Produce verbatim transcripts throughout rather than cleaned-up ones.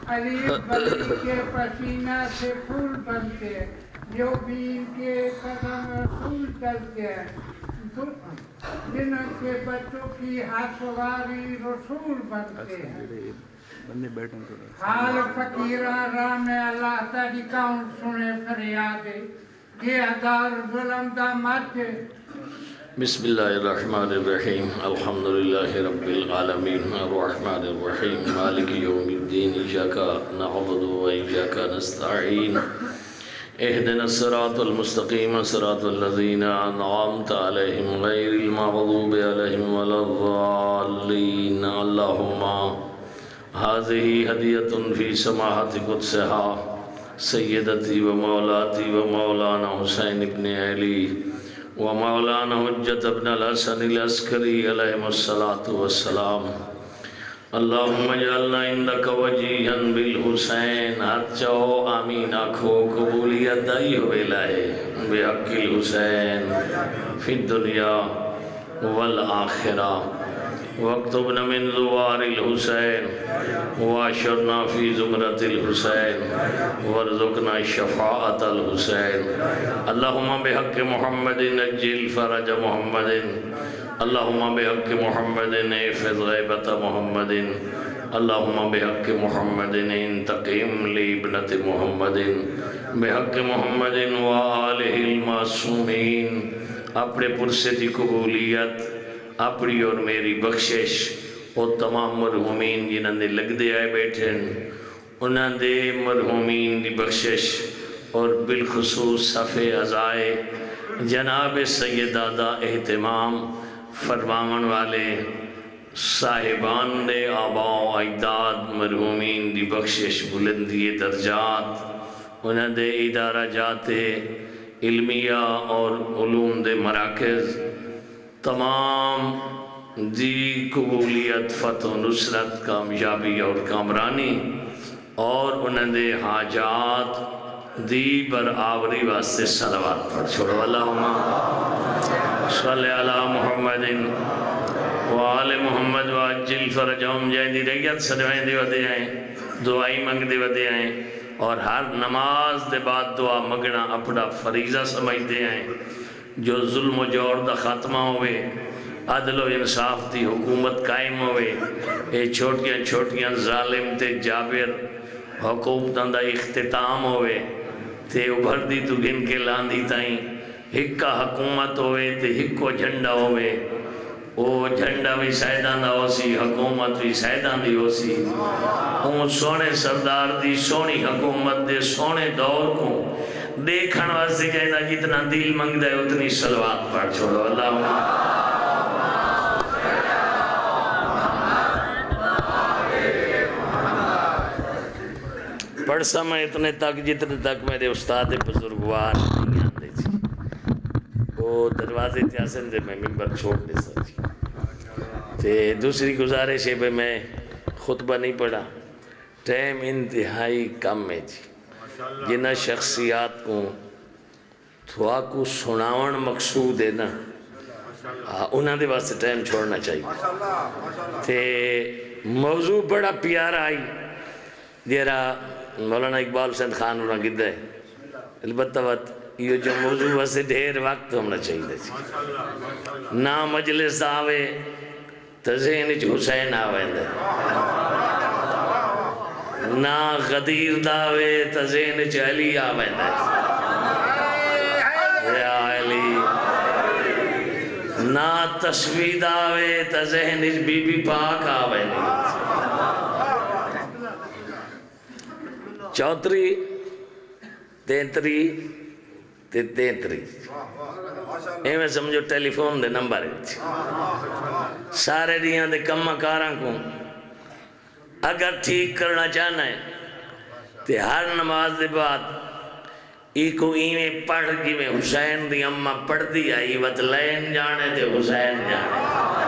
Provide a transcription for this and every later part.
علی بلی کے پسینہ سے پھول بنتے ہیں، جو بین کے قدم رسول چلتے ہیں، جن کے بچوں کی ہاتھواری رسول بنتے ہیں۔ حال فقیران راہ میں اللہ تعالی کون سنے فریادے، یہ ہزار ظلم دا مچے۔ بسم اللہ الرحمن الرحیم، الحمدللہ رب العالمین، الرحمن الرحیم، مالک یوم الدین، ایاک نعبد و ایاک نستعین، اہدنا الصراط المستقیم، صراط الذین انعمت علیہم غیر المغضوب علیہم ولا الضالین۔ اللہم هذه هدیة فی سماحت قدسها سیدتی و مولاتی و مولانا حسین ابن علی و مولانا حجت ابن الحسن العسکری علیہم الصلاة والسلام۔ اللہم اجعلنا عندک وجیہا بالحسین، ہاتھ چاہو آمین آکھو، قبولیت دائی ہوئے لائے بحق الحسین فی الدنیا والآخرہ، واکتبنا من زوار الحسین واشرنا فی زمرت الحسین وارزقنا شفاعت الحسین۔ اللہم بحق محمد نجل فرج محمد، اللہم بحق محمد احفظ غیبت محمد، اللہم بحق محمد انتقم لابنت محمد، بحق محمد وآلہ المعصومین۔ اپنے پرسے دی قبولیت، اپنی اور میری بخشش اور تمام مرحومین جنہاں دے لگ دے آئے بیٹھے انہاں دے مرحومین دی بخشش، اور بالخصوص صفحے عزائے جناب سیدادہ اہتمام فرماون والے صاحبان دے آباء و اجداد مرحومین دی بخشش، بلندی درجات، انہاں دے ادارہ جات علمیہ اور علوم دے مراکز، تمام دی قبولیت، فتح و نصرت، کامیابی اور کامرانی، اور انہوں نے حاجات دی برآوری واسطے صلوات پڑھ چھوڑو۔ اللہم صلی علی محمد وآل محمد وعجل فرجہم، جائیں دی ریت سدوائیں دے ودے آئیں، دعائی منگ دے ودے آئیں، اور ہر نماز دے بعد دعا مگنا اپنا فریضہ سمجھتے آئیں، جو ظلم و جور دا خاتمہ ہوئے، عدل و انصاف دی حکومت قائم ہوئے، اے چھوٹیاں چھوٹیاں ظالم تے جابر حکومتاں دا اختتام ہوئے، تے ابھر دی تو گن کے لاندی تائیں ہکا حکومت ہوئے تے ہکو جھنڈا ہوئے، او جھنڈا بھی سائدان دا ہو سی، حکومت بھی سائدان دی ہو سی، اون سونے سردار دی سونی حکومت دے سونے دور کو دیکھن واسطے کہتا جتنا دل منگ دے اتنی صلوات پڑھ چھوڑو۔ اللہم پڑھ سا میں اتنے تک جتنے تک میرے استاد بزرگوار نہیں آندے جی، وہ دروازے تیاسن دے میں ممبر چھوڑ دے سا جی۔ تے دوسری گزارش ہے میں خطبہ نہیں پڑھا، ٹائم انتہائی کم ہے جی، جنہ شخصیات کو تھوا کو سناون مقصود ہے نا، انہاں دے واسطے ٹائم چھوڑنا چاہیے۔ تے موضوع بڑا پیارا آئی، جیرا مولانا اقبال حسین خان انہاں گدہ ہے، البتہ وقت یہ جو موضوع واسطے ڈھیر وقت ہونا چاہیے، نا مجلس آوے تذہن چ حسین آوے دے، نا غدیر داوے تذہن چ علی آوے دے، یا علی، نا تشویح داوے تذہن چ بی بی پاک آوے دے۔ چوتری تینتری تے تینتری اے میں سمجھو ٹیلی فون دے نمبر ہے، سارے دیاں دے کمہ کاراں کو اگر ٹھیک کرنا چاہنا ہے تے ہر نماز دے بعد ایکو ایمیں پڑھ گی میں حسین دی اممہ پڑھ دی آئی وط لین جانے تے حسین جانے۔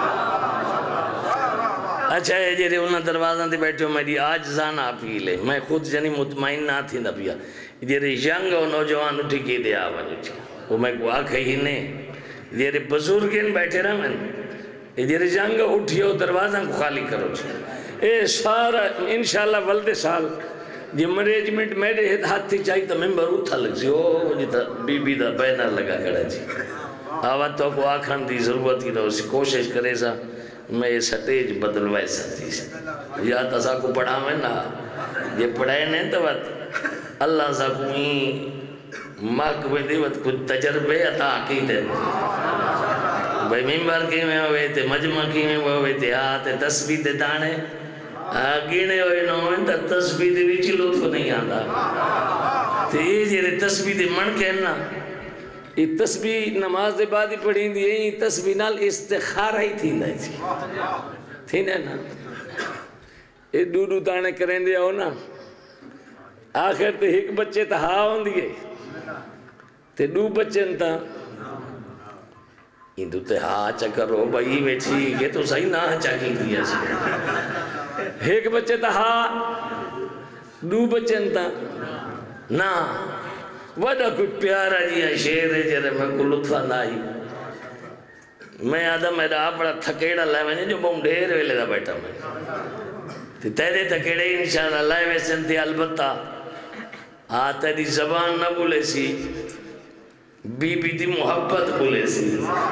اچھا ہے جیرے انہاں دروازہ دے بیٹھے ہو میری آج زانا اپیلے، میں خود جنی مطمئن نہ تھی نہ پیا، جیرے ینگ و نوجوان اٹھی کی دے آوان اٹھی، وہ میں کو آکھ ہی نہیں، جیرے بزرگین بیٹھے رہا میں، جیرے ینگ اٹھی ہو دروازہ کو خالی کرو چھے، اے سارا انشاءاللہ ولد سال جی مینجمنٹ میرے ہاتھ تھی چاہی تو ممبر اتھا لگ سی او جی تا بی بی دا بینر لگا کڑا جی آوات تو کو آکھان دی ضرورت کی تو اسی کوشش کرے سا میں یہ سٹیج بدلوائے سکتی سی یا تسا کو پڑھا میں نا یہ پڑھائے نہیں تو بات اللہ سا کو ہی ماک میں دیوت کچھ تجربے عطا کی تے بھائی ممبر کی میں ہوئے تھے مجمع کی میں ہوئے تھے آتے تسبیح تے دانے گینے ہوئے نہ ہوئے تا تسبیح تے بھی لطف نہیں آتا تو یہ جیرے تسبیح تے من کہنا یہ تسبیح نماز دے بعد ہی پڑھیں دی یہ تسبیح نال استخارہ ہی تھی نا جی تھی نا نا یہ دو دو تانے کریں دیا ہو نا آخر تے ایک بچے تا ہاں ہوں دیئے تے دو بچے تا یہ دو تے ہاں چکر ہو بھائی بیٹھی یہ تو صحیح نہ چاکی دیا سی ایک بچے تا ہاں دو بچے تا نا وڈا کوئی پیارا جیا شیر ہے جرے میں کو لطفہ نائی میں آدھا میرا آپڑا تھکیڑا لائے میں جو بہم ڈھیر ویلے دا بیٹھا میں تیرے تھکیڑے انشاءاللہ لائے ویسن تھی البتہ آ تیری زبان نہ بولے سی بی بی دی محبت بولے سی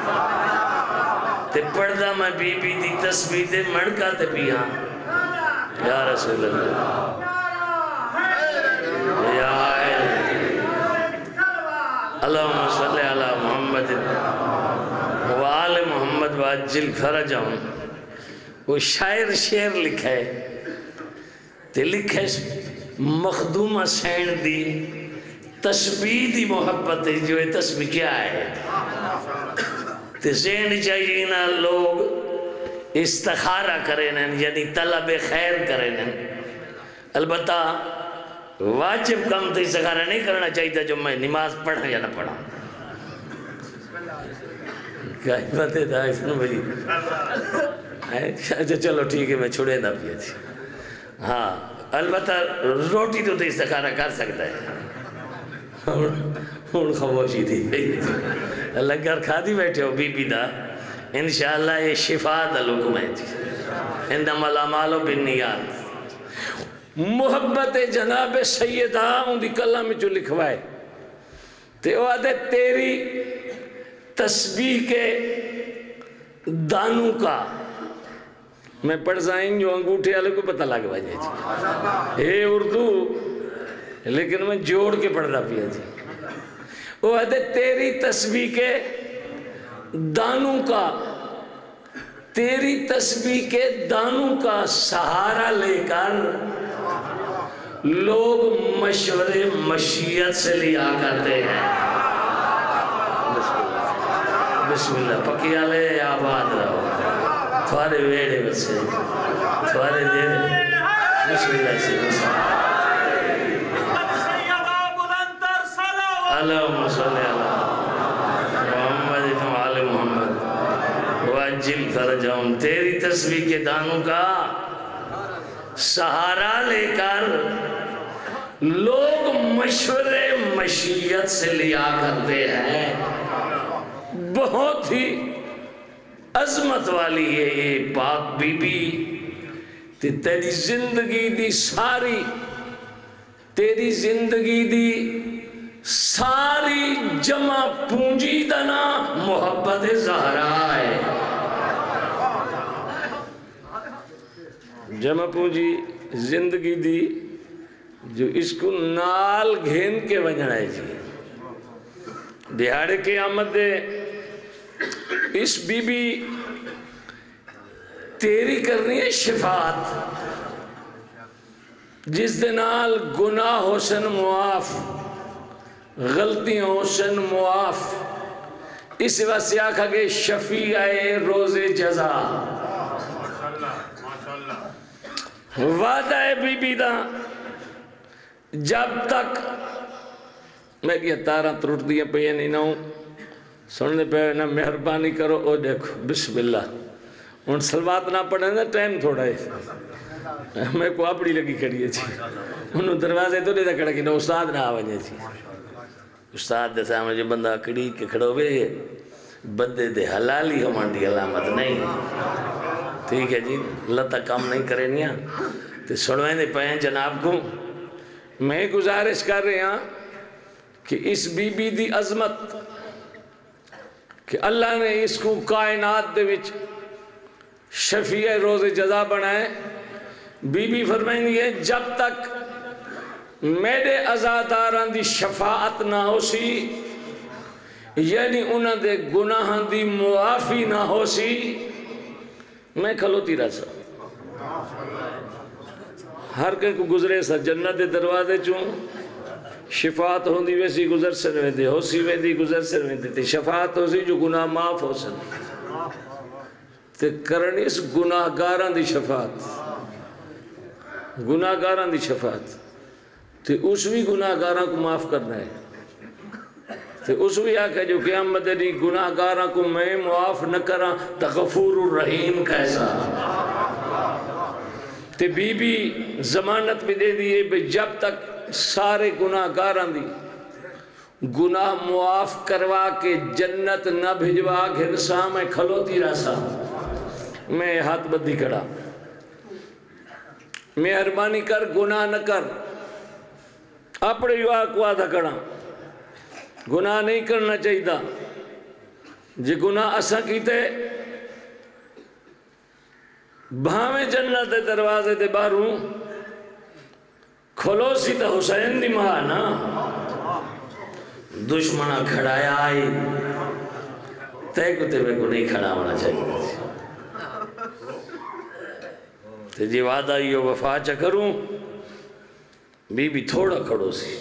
تے پڑھدا میں بی بی دی تسبیح دے مڑکا تے پیا یا رسول اللہ یا اللہم صلی علی محمد وآل محمد واجل فرجہم وہ شاعر شعر لکھا ہے تے لکھا ہے مخدومہ سین دی تسبیح دی محبت ہے جو یہ تسبیح کیا ہے تے ذہن چاہیے نا لوگ استخارہ کریں یعنی طلب خیر کریں البتہ واجب کم تو استخارہ نہیں کرنا چاہیے جو میں نماز پڑھا یا نہ پڑھا کیا باتیں تھا اس نے بھئی اچھا چلو ٹھیک ہے میں چھوڑے نہ پیا تھی ہاں البتہ روٹی تو تو استخارہ کر سکتا ہے ہون خاموشی تھی اللہ گھر کھا دی بیٹھے ہو بی بی دا انشاءاللہ یہ شفا دا لکم ہے انما الاعمال بالنیات محبت جناب سیدہ ان دی کلام میں جو لکھوائے تے وہ آدھے تیری تسبیح کے دانوں کا میں پڑھ جائیں جو انگوٹھے والے کو پتہ لگ بھائی جی اے اردو لیکن میں جوڑ کے پڑھ رہا پیا جی وہ آدھے تیری تسبیح کے دانوں کا تیری تسبیح کے دانوں کا سہارا لے کر لوگ مشورے مشیت سے لیا کرتے ہیں بسم اللہ پکی آلے آباد رہو تھوارے ویڑے بچے تھوارے دیر بسم اللہ سے بسم اللہم صلی اللہ محمد وآل محمد واجل فرجہم تیری تسبیح کے دانوں کا سہارا لے کر لوگ مشورے مشیت سے لیا کرتے ہیں بہت ہی عظمت والی ہے یہ پاک بی بی تیری زندگی دی ساری تیری زندگی دی ساری جمع پونجی دنا محبت زہرا ہے جمع پونجی زندگی دی جو اس کو نال گھین کے وجہ ہے جی دیہاڑے کے آمد دے اس بی بی تیری کرنی ہے شفاعت جس دنال گناہ حسن معاف غلطیاں حسن معاف اس واسطے آکھا کہ شفیع روز جزا وعدہ ہے بی بی دا جب تک میں کیا تارہ ترٹ دیا پہ یہ نہیں نہ ہوں سننے پہ نہ مہربانی کرو او دیکھو بسم اللہ ان سلوات نہ پڑھنے نا ٹائم تھوڑا ہے میں کو اپڑی لگی کھڑی ہے جی انہوں دروازے تو نہیں کھڑا کہ نہ استاد نہ آوانجے جی استاد دے سامنے جو بندہ کھڑی کے کھڑو بے بندے دے حلالی ہمان دی علامت نہیں ٹھیک ہے جی، اللہ تک کام نہیں کرے نیا تو سنویں دے پہیں جناب کو میں گزارش کر رہے ہیں کہ اس بی بی دی عظمت کہ اللہ نے اس کو کائنات دے وچ شفیع روز جزا بنائے. بی بی فرمائیں ہے جب تک میرے عزاداران دی شفاعت نہ ہو سی، یعنی انہاں دے گناہاں دی معافی نہ ہو سی، میں کھلوتی رہ سا. ہر کہیں کو گزرے سا جنت دے دروازے چوں شفاعت ہوں دی ویسی گزر سر ویندے ہو سی ویندی گزر سر ویندے تے شفاعت ہو سی جو گناہ معاف ہو سن تے کرنی اس گناہ گاران دی شفاعت گناہ گاران دی شفاعت تے اس بھی گناہ گاران کو معاف کرنا ہے تے اس بھی آکھا جو قیامت دی گناہ گاران کو میں معاف نہ کراں تا غفور الرحیم کیسا. تے بی بی ضمانت بھی دے دیئے بے جب تک سارے گناہ گاران دی گناہ معاف کروا کے جنت نہ بھجوا گھنسا میں کھلوتی رہا. میں ہاتھ بدھی کڑا مہربانی کر گناہ نہ کر اپنے یوا کو آدھا کڑا گناہ نہیں کرنا چاہیے. جی گناہ اسا کیتے بھاویں جنت دے دروازے دے باروں کھلو سی تا حسین دی ماں نا دشمنہ کھڑایا آئی تے کتے میں کو نہیں کھڑا ہونا چاہیے تے جی وعدہ یہ وفا چا کروں بی بی تھوڑا کھڑو سی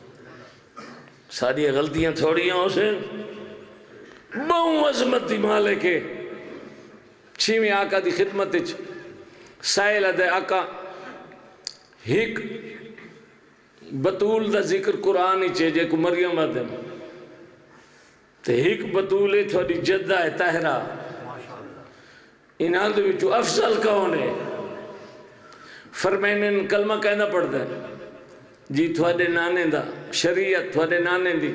ساری غلطیاں تھوڑیاں حسین بہوں عظمت دی مالے کے چھیویں آقا دی خدمت سائل دے آقا ہک بطول دا ذکر قرآن ہی چیجے کو مریم آدم تے ہک بطولے تھوڑی جدہ ہے تاہرہ انہاں دے وچو افضل کون ہے فرمائنے کلمہ کہنا پڑتا ہے جی تھوڑے نانے دا شریعت تھوڑے نانے دی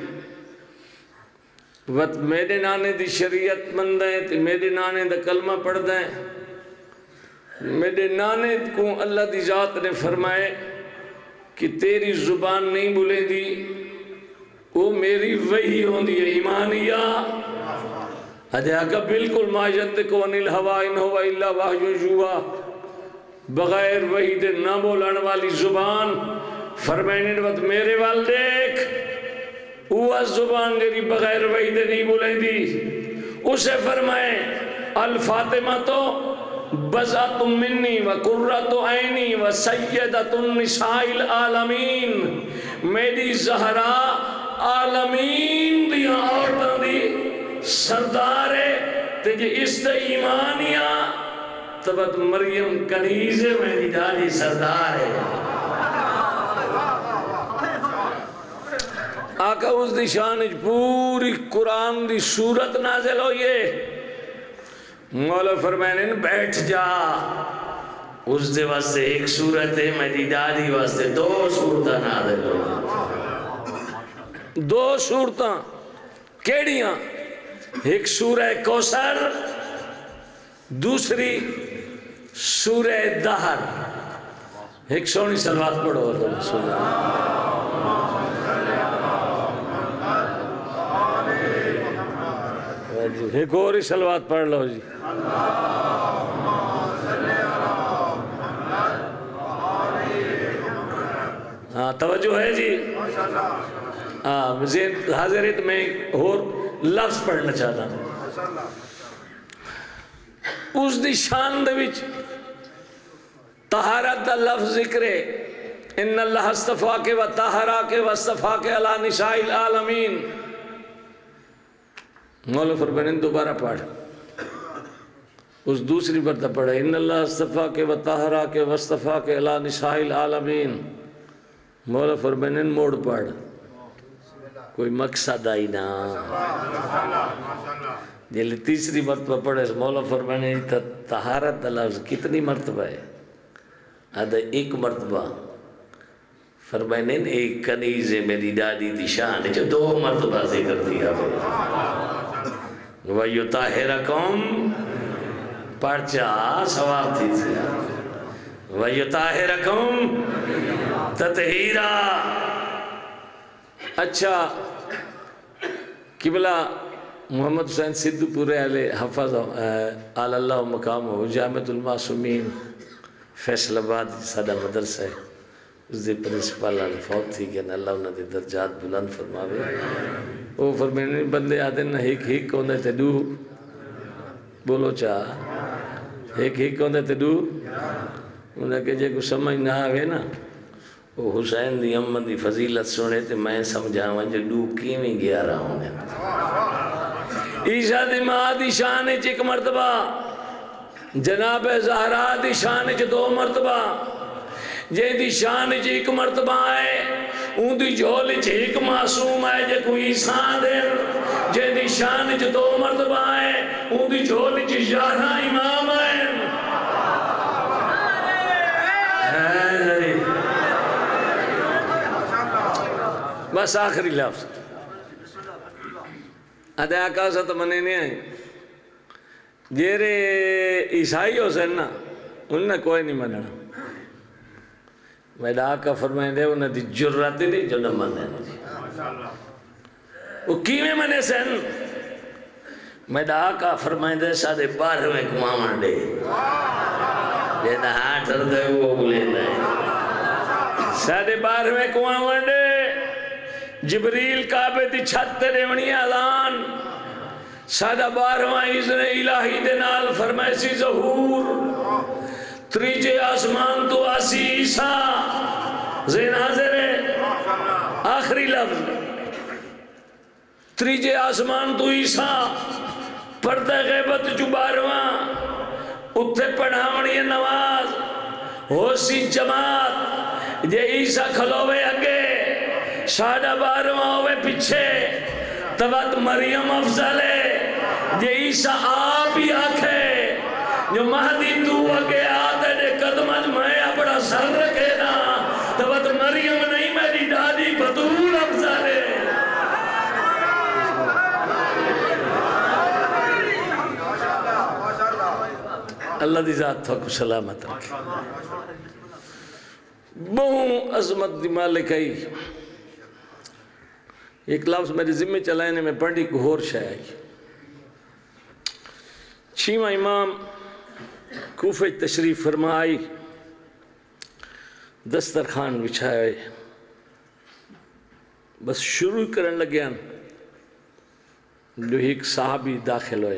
وقت میرے نانے دی شریعت مند ہے تے میرے نانے دا کلمہ پڑھتا ہے. میرے نانے کو اللہ دی ذات نے فرمائے کہ تیری زبان نہیں بولے دی وہ میری وحی ہوں دی ایمانیہ ادھے آقا بالکل ما ینطق عن الہوی ان ہوا الا وحی یوحی بغیر وحی دے نہ بولن والی زبان فرمائنے وقت میرے وال دیکھ وہ زبان جی بغیر وحی دے نہیں بولیں دی اسے فرمائے الفاطمہ تو بزات منی و قرۃ عینی و سیدۃ النساء العالمین میری زہرا عالمین دیا عورتوں دی سردار ہے تجھے اس تے ایمانیہ تبت مریم کنیز میری ڈالی سردار ہے. آقا اس دی شان پوری قرآن دی سورت نازل ہوئیے مولا فرمائنے بیٹھ جا اس دے واسطے ایک سورت ہے میری ڈالی واسطے دو سورتاں نازل ہوئیے دو سورتاں کیڑیاں ایک سورہ کوثر دوسری سورہ دہر. ایک سونی صلوات پڑھو ایک اور ہی صلوات پڑھ لو جی. ہاں توجہ ہے جی. ہاں زین حاضرت میں اور لفظ پڑھنا چاہتا ہوں اس دی شان دے وچ طہارت دا لفظ ذکرے ان اللہ استفا کے و طہرا کے و استفا کے علی نساء العالمین. مولا فرمانے دوبارہ پڑھ اس دوسری برتہ پڑھا ان اللہ استفا کے و طہرا کے و استفا کے علی نساء العالمین. مولا فرمانے موڑ پڑھ کوئی مقصد آئی نا جیلے تیسری مرتبہ پڑھے مولا فرمانے طہارت دا لفظ کتنی مرتبہ ہے آدھا ایک مرتبہ فرمانے ایک کنیز میری ڈاڈی دی شان جو دو مرتبہ ذکر دیا وَيُطَهِّرَكُمْ پرچا ثواب تھی تھی وَيُطَهِرَكُمْ تَطْهِيرًا. اچھا قبلہ محمد حسین صدو پورے علیہ حفظ آل اللہ مقام ہو جامعۃ المعصومین فیصل آباد سادہ مدرسہ ہے. اس دے پرنسپل فوت تھی کہ اللہ انہوں نے درجات بلند فرماوے. وہ فرمینے بندے آدھے نا ہیک ہیک ہوندے تے دو بولو چاہ ہیک ہیک ہوندے تے دو انہیں کہ جے کو سمجھ نہ آوے نا وہ حسین دی امن دی فضیلت سنے تے میں سمجھاواں جو دو کیویں گیا رہا ہوں. عیسیٰ دی ماں دی شان چ ایک مرتبہ جناب زہرا دی شان چ دو مرتبہ جے دی شان چ ایک مرتبہ ہے اون دی جھول چ ایک معصوم ہے جے کوئی عیسیٰ دے جے دی شان چ دو مرتبہ ہے اون دی جھول چ یارہ امام ہے. بس آخری لفظ ادھے آقا سا تو منے نہیں آئے جیرے عیسائی ہو سن نا انہوں نے کوئی نہیں مننا. میرا آقا فرمائیں دے انہوں نے جرات نہیں جو نہ منے وہ کیویں منے سن. میرا آقا فرمائیں دے سادے بارویں کمامان دے یہ نہ ہاتھ دے وہ بلے دے سادے بارویں کمامان دے جبریل کعبے دی چھت تیرے ونی اعلان سادہ بارہواں اذن الہی دے نال فرمائے سی ظہور تریجے آسمان تو آسی عیسیٰ زین حاضر ہے. آخری لفظ تریجے آسمان تو عیسیٰ پردہ غیبت جو بارہواں اتھے پڑھاونی نواز ہو سی جماعت جے عیسیٰ کھلوے اگے سادہ بارہواں ہوئے پیچھے تبت مریم افضل ہے یہ عیسیٰ آپ ہی آکھے جو مہدی تو اگے آتے دے قدمت میں اپنا سر رکھے نا تبت مریم نہیں میری دادی بطول افضل ہے. اللہ دی ذات تھا کو سلامت رکھے. بہو عظمت دی مالک آئی ایک لفظ میرے ذمہ چلائنے میں پڑھی کو ہور شاہ آئی. چھیواں امام کوفہ تشریف فرمائی دسترخوان بچھائے بس شروع کرن لگیاں جو ایک صحابی داخل ہوئے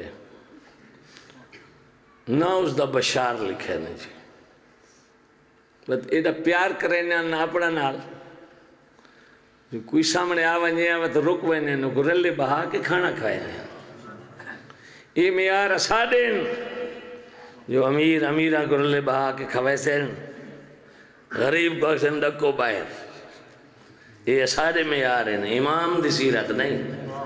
نہ اس دا بشار لکھے نا جی بس ایڈا پیار کرے نا اپنا نال کوئی سامنے آوانجے آوان تو رک وینے نو کو رلے بہا کے کھانا کھائے نے. یہ میار اسادین جو امیر امیرہ کو رلے بہا کے کھوائے سے غریب کو اکسن ڈکو باہر یہ اسادے میار ہیں امام دی سیرت نہیں.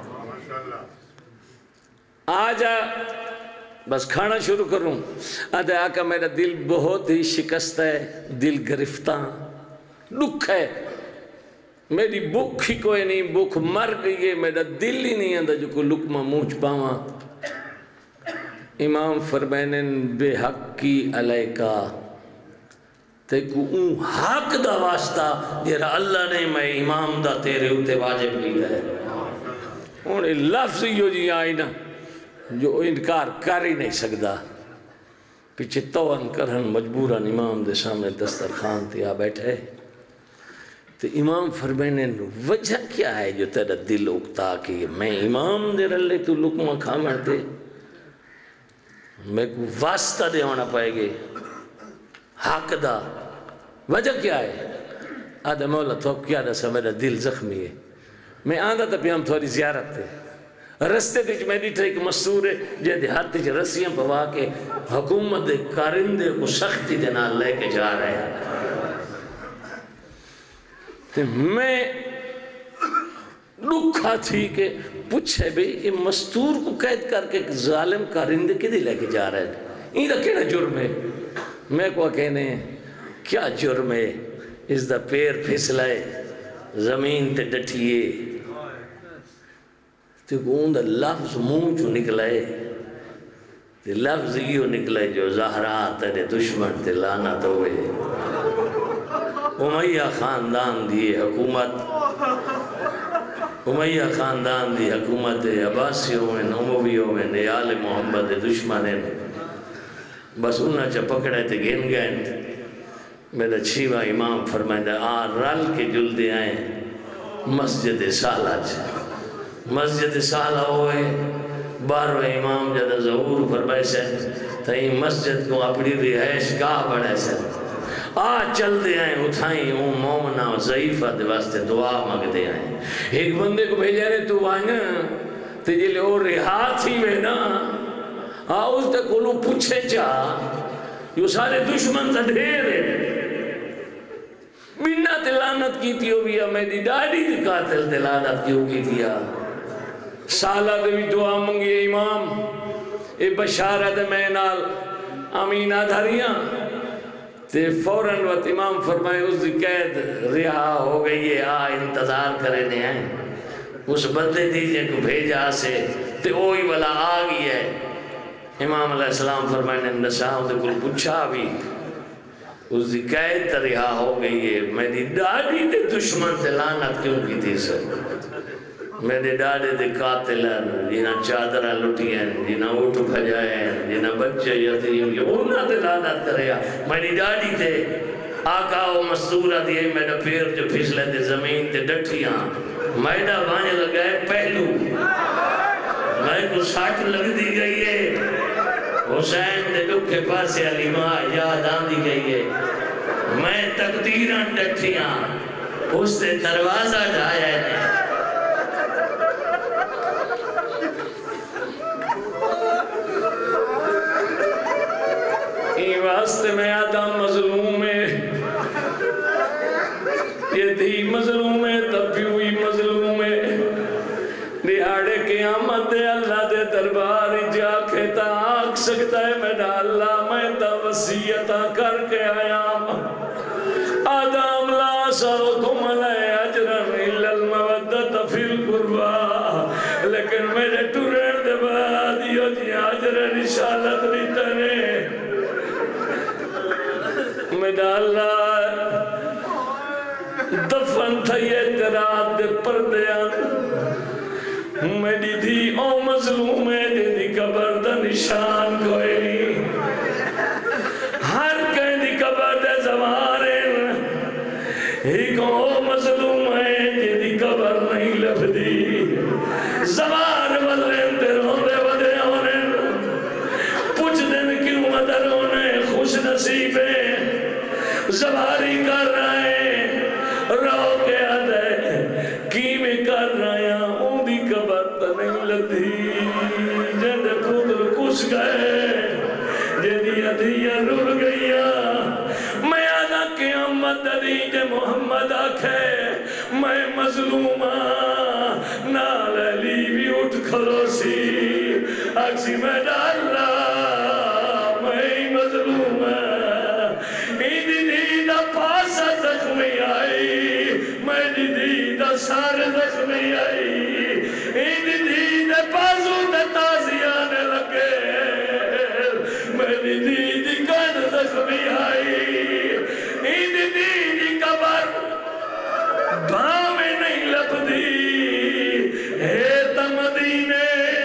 آجا بس کھانا شروع کروں آدھے آقا میرا دل بہت ہی شکست ہے دل گرفتہ دکھ ہے میری بھوک ہی کوئی نہیں بھوک مر گئی ہے میرا دل ہی نہیں آندہ جو کو لکمہ موچ پاواں. امام فرمینن بے حق کی علیکہ تے کو اون حق دا واسطہ جیرا اللہ نے میں امام دا تیرے ہوتے واجب کی ہے. انہیں لفظ یو جی آئی نا جو انکار کر ہی نہیں سکتا پیچھے توان کرن مجبوران امام دے سامنے دسترخوان تیا بیٹھے تو امام فرمینے وجہ کیا ہے جو تیرا دل اکتا کہ میں امام دے رلے تو لکمہ کھا مرتے میں کو واسطہ دے ہونا پائے گے حق دا وجہ کیا ہے آدھا مولا تو کیا دا سا میرا دل زخمی ہے میں آندھا تا پیام تھوڑی زیارت ہے رستے دیکھ میں دیٹھا ایک مستور ہے جے دیہات دیکھ رسیاں پوا کے حکومت دے کارندے کو سختی دینا لے کے جا رہے ہیں تو میں لکھا تھی کہ پوچھے بھی یہ مستور کو قید کر کے ظالم کارندے کدھی لے کے جا رہے ہیں یہ دا کیڑا جرم ہے میں کو کہنے کیا جرم ہے اس دا پیر پھسلائے زمین تے ڈٹھیے تو اون دا لفظ منہ جو نکلائے تے لفظ یہ نکلے جو زہرا تیرے دشمن تے لعنت ہوئے. امیہ خاندان دی حکومت امیہ خاندان دی حکومت عباسیوں میں امویوں میں نیال محمد دشمن ہیں. بس انہاں چا پکڑے تے گن گئے. میرا چھیوہ امام فرمائندہ آ رل کے جل دے آئیں مسجد سالہ چا. مسجد سالہ ہوئے بارو امام جدہ ظہور فرمائے سے تھیں مسجد کو اپنی رہائش گاہ بڑھے سے آ چل دے آئیں اٹھائیں اون مومنہ و ضعیفہ دے واسطے دعا مانگ دے آئیں. ایک بندے کو بھیجے رہے تو آئیں تجھے لے اور رہا تھی وے نا آ اس تے کلو پوچھے چاہ یہ سارے دشمن تا ڈھیر ہیں. بنا تلانت کی تھی ہوئی میری ڈاڑی دی قاتل تلانت کی ہوئی تھی. سالہ دے بھی دعا منگی امام اے بشارت میں نال امینہ دھریاں تے فوراً وقت امام فرمائے اس دی قید رہا ہو گئی ہے. آ انتظار کرنے ہیں اس بندے دیجئے کو بھیجا سے تے اوہی والا آ گئی ہے. امام علیہ السلام فرمائے نے نساؤں دے کل پوچھا بھی اس دی قید رہا ہو گئی ہے. میری ڈاڑی دے دشمن تے لعنت کیوں کی تھی سر. میرے ڈاڑے دے قاتل ہیں جنہاں چادرہ لٹی ہیں جنہاں اٹھ بھجائے ہیں جنہاں بچے یتیم ہیں انہاں تے لعنت کریا. میری ڈاڑی تے آقا و مستورہ دیئے میرا پیر جو پھسلے دے زمین تے ڈٹھیاں میڈا بانے لگائے پہلو میں کو ساٹھ لگ دی گئی ہے. حسین دے دکھ کے پاسے علی ماں یاد آن دی گئی ہے. میں تقدیران ڈٹھیاں اس تے دروازہ ڈھایا ہے. این واسطے میں آدم مظلوم ہے یہ تھی مظلوم ہے تب بھی ہوئی مظلوم ہے. دیہاڑے قیامت دے اللہ دے دربار جا کے تا آگ سکتا ہے میرا اللہ میں تا وسیعتہ کر کے آیا. آدم لا سالکم علیہ اجرن الا المودت فی القربہ لیکن میرے ٹورر دے بعد یہ جی اجر رسالت نہیں تنے میرا اللہ دفن تھا یہ اعتراض دے پردیاں میری تھی او مظلوم ہے دے دی قبر دا نشان کوئی نہیں. ہر کہیں دی قبر دے زوارن ایک او مظلوم ہے دے دی قبر نہیں لب دی. زوار والن دے روندے ودے ہونن پوچھ دن کیوں مدر ہونے خوش نصیبیں زواری کر رہے ہیں رو کے آدھے کیویں کر رہے ہیں اون دی قبر تا نہیں لدھی. جد پودر کس گئے جدی ادھیاں رڑ گئیا. میں آدھا قیامت دیجے محمد آکھے میں مظلومہ نال علی بھی اٹھ کھلو سی آکسی میں ڈالا میں مظلومہ ایدی دیدہ پاسا زخمی آئی میری دیدہ سارے زخمی آئی ایدی دیدہ پاسو دے تازیانے لگے میری دیدی کن زخمی آئی ایدی دیدی قبر باں میں نہیں لب دی اے تمدینے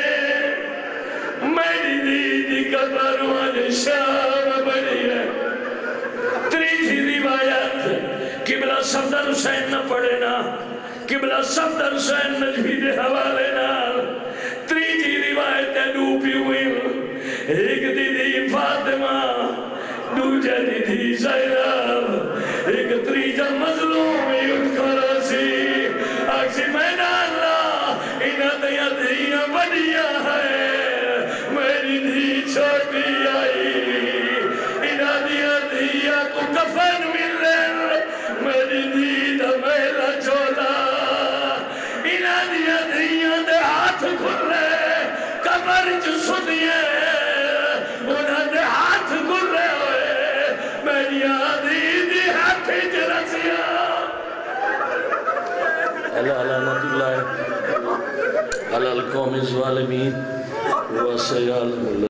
میری دیدی قبر وہاں شام بڑی ہے. تریجی روایت قبلہ صفدر حسین نہ پڑھے نا قبلہ صفدر حسین نجوی دے حوالے نا. تریجی روایت ڈوبی ہوئی ایک دیدی فاطمہ دوجہ دیدی زینب ایک تریجہ مظلوم اٹھ کھڑا سی آکسی میں ڈالا انہاں دیاں دیاں بڑیاں ہے میری دی چھوٹی آئی انہاں دیاں دیاں کو کفن ملن میری دی دا میلا چولا انہاں دیاں دیاں دے ہاتھ کھلے قبر جو سنیے انہاں دے ہاتھ کھلے ہوئے میری آدھی دی ہاتھ جرسیاں. اللہ علامت اللہ علی القوم الظالمین وسیال